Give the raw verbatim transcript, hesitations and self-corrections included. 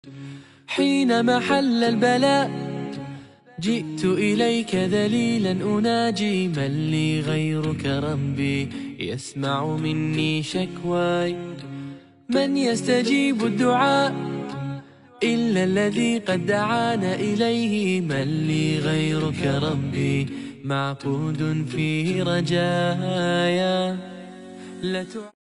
حينما حل البلاء جئت إليك ذليلا أناجي، من لي غيرك ربي يسمع مني شكواي؟ من يستجيب الدعاء إلا الذي قد دعانا إليه؟ من لي غيرك ربي معقود فيه رجايا. لا